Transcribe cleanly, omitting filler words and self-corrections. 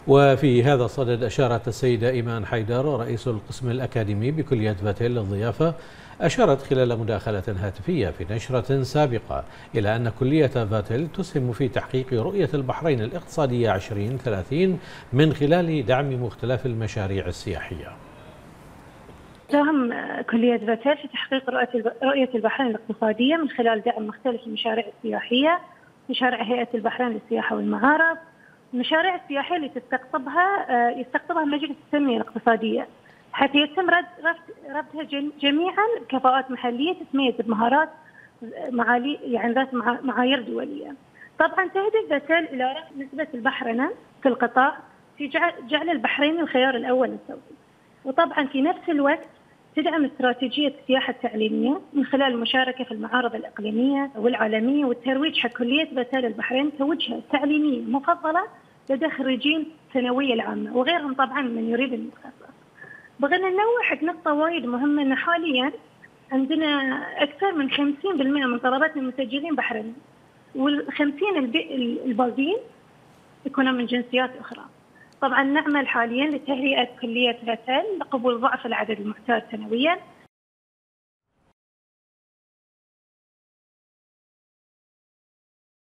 وفي هذا الصدد أشارت السيدة إيمان حيدر رئيس القسم الأكاديمي بكلية فاتيل للضيافة، أشارت خلال مداخلة هاتفية في نشرة سابقة إلى أن كلية فاتيل تسهم في تحقيق رؤية البحرين الاقتصادية 2030 من خلال دعم مختلف المشاريع السياحية. ساهم كلية فاتيل في تحقيق رؤية البحرين الاقتصادية من خلال دعم مختلف المشاريع السياحية، مشاريع هيئة البحرين للسياحة والمعارض، المشاريع السياحية اللي يستقطبها مجلس التنمية الاقتصادية، حيث يتم ربطها جميعا بكفاءات محلية تتميز بمهارات ذات معايير دولية. طبعا تهدف فاتيل إلى رفع نسبة البحرنة في القطاع في جعل البحرين الخيار الأول للتوظيف. وطبعا في نفس الوقت تدعم استراتيجية السياحة التعليمية من خلال المشاركة في المعارض الإقليمية والعالمية والترويج حق كلية فاتيل البحرين كوجهة تعليمية مفضلة لدى خريجين الثانوية العامة وغيرهم طبعا من يريد المتخصص. بغينا ننوه حق نقطة وايد مهمة، أن حاليا عندنا أكثر من 50% من طلبات المسجلين بحرينيين، وال50 الباقيين يكونوا من جنسيات أخرى. طبعا نعمل حاليا لتهيئة كلية فاتيل لقبول ضعف العدد المعتاد سنويا